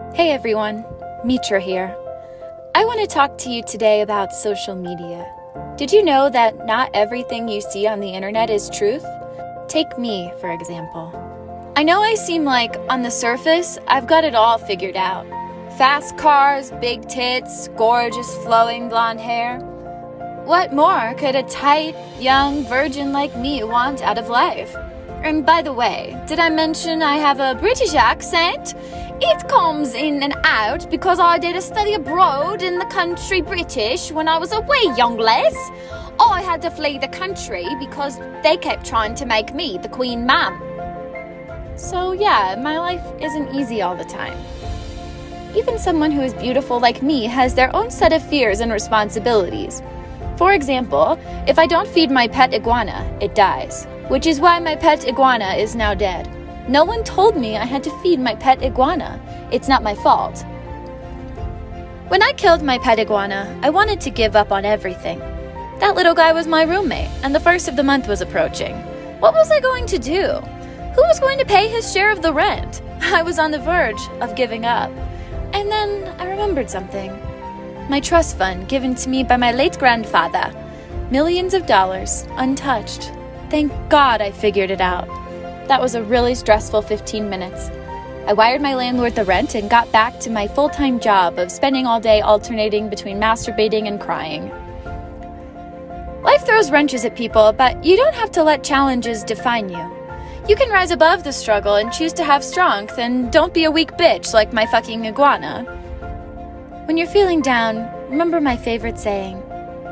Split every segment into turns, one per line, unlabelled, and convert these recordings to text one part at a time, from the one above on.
Hey everyone, Mitra here. I want to talk to you today about social media. Did you know that not everything you see on the internet is truth? Take me, for example. I know I seem like, on the surface, I've got it all figured out. Fast cars, big tits, gorgeous flowing blonde hair. What more could a tight, young virgin like me want out of life? And by the way, did I mention I have a British accent? It comes in and out because I did a study abroad in the country British when I was away, young lass. I had to flee the country because they kept trying to make me the Queen Mum. So yeah, my life isn't easy all the time. Even someone who is beautiful like me has their own set of fears and responsibilities. For example, if I don't feed my pet iguana, it dies, which is why my pet iguana is now dead. No one told me I had to feed my pet iguana. It's not my fault. When I killed my pet iguana, I wanted to give up on everything. That little guy was my roommate, and the first of the month was approaching. What was I going to do? Who was going to pay his share of the rent? I was on the verge of giving up. And then I remembered something. My trust fund given to me by my late grandfather. Millions of dollars, untouched. Thank God I figured it out. That was a really stressful 15 minutes. I wired my landlord the rent and got back to my full-time job of spending all day alternating between masturbating and crying. Life throws wrenches at people, but you don't have to let challenges define you. You can rise above the struggle and choose to have strength, and don't be a weak bitch like my fucking iguana. When you're feeling down, remember my favorite saying.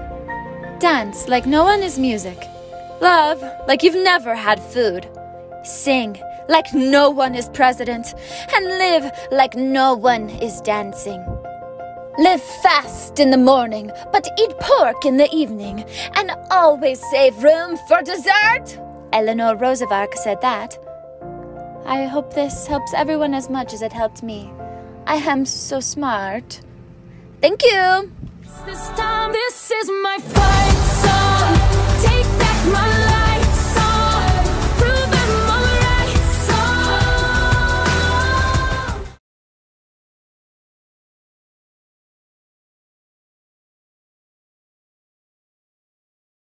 Dance like no one is music. Love like you've never had food. Sing like no one is president, and live like no one is dancing. Live fast in the morning, but eat pork in the evening, and always save room for dessert. Eleanor Roosevelt said that. I hope this helps everyone as much as it helped me. I am so smart. Thank you.
This time, this is my fight.